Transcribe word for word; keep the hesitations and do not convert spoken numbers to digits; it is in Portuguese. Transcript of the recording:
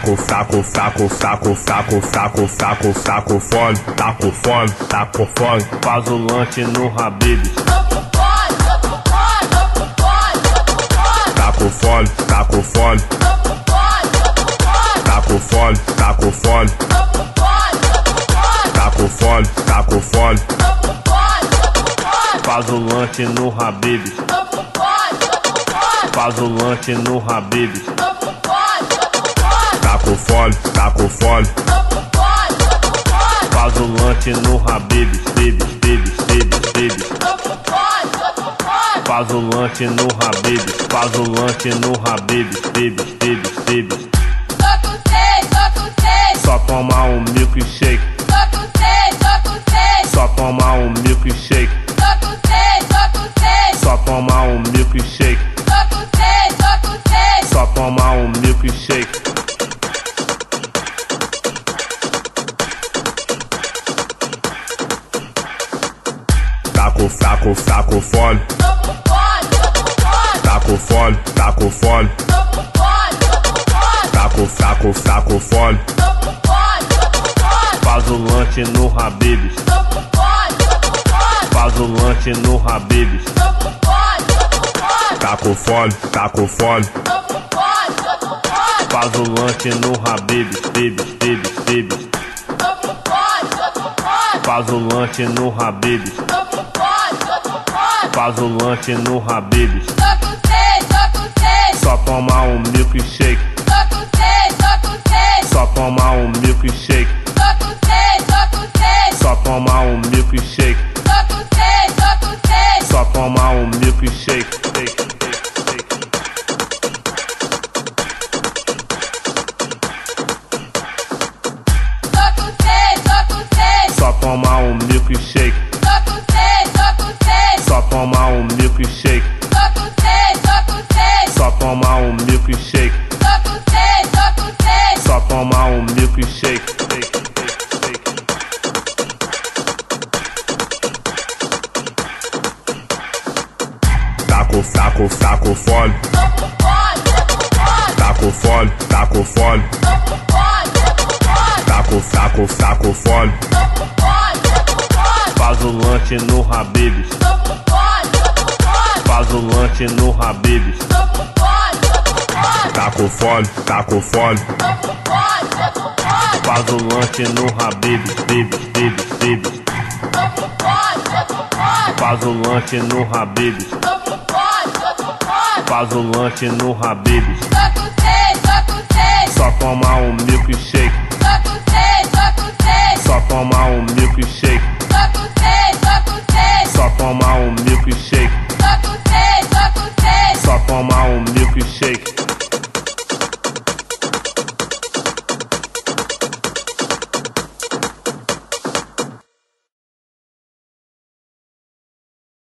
fraco, fraco, fraco, fraco, fraco, fraco, fraco, fraco, fone, tá com fone, tá com fone, faz o lanche no Habib's. Tá com fone, tá com fone, tá com fone, tá com fone, tá com fone, tá com fone, faz o lanche no Habib's. Faz o lanche no Habib's. Tá com fone, tá com fone, faz o lanche no Habib's. Bibis, bibis, bibis, bibis. Faz o lanche no Habib's. Faz o lanche no Habib's. Bibis, bibis, bibis. Tô com sede, tô com sede. Só toma um milkshake. Tô com sede, tô com sede. Só toma um milkshake. Tô com sede, tô com sede. Só toma um milkshake. Tô com sede, tô com sede. Só toma um milkshake. Fraco, fraco, fraco, fone. Tô com fone, tô com fone. Tá com fone, tá com fone. Tô com fone, tô com fone. Tá com fraco, fraco, fone. Tô com fone, tô com fone. Faz o lanche no Habib's. Tô com fone, tô com fone. Faz o lanche no Habib's. Tô com fone, tô com fone. Tá com fone, tá com fone. Tô com fone, tô com fone. Faz o lanche no Habib's. Bibis, bibis, bibis. Tô com fone, tô com fone. Faz o lanche no Habib's. Tô com fone, tô com fone. Faz o lanche no Habib's. Tô com sede, tô com sede. Só toma um milkshake. Tô com sede, tô com sede. Só toma um milkshake. Tô com sede, tô com sede. Só toma um milkshake. Tô com sede, tô com sede. Só toma um milkshake. Tô com sede, tô com sede. Só toma um milkshake. Tô com sede, tô com sede. Só toma um milkshake. Tô com sede, tô com sede. Só toma um milkshake. Tô com sede, tô com sede. Só toma um milkshake. Fraco, fraco, fraco, fone. Tô com fone, tô com fone. Tá com fone, tá com fone. Tô com fone, tô com fone. Tá com fraco, fraco, fone. Tô com fone, tô com fone. Faz o lanche no Habib's. Tô com fone, tô com fone. Faz o lanche no Habib's. Tô com fone, tô com fone. Tá com fone, tá com fone. Tô com fone, tô com fone. Faz o lanche no Habib's. Bibis, bibis, bibis. Tô com fone, tô com fone. Faz o lanche no Habib's. Tô com fone, tô com fone. Faz o lanche no Habib's. Tô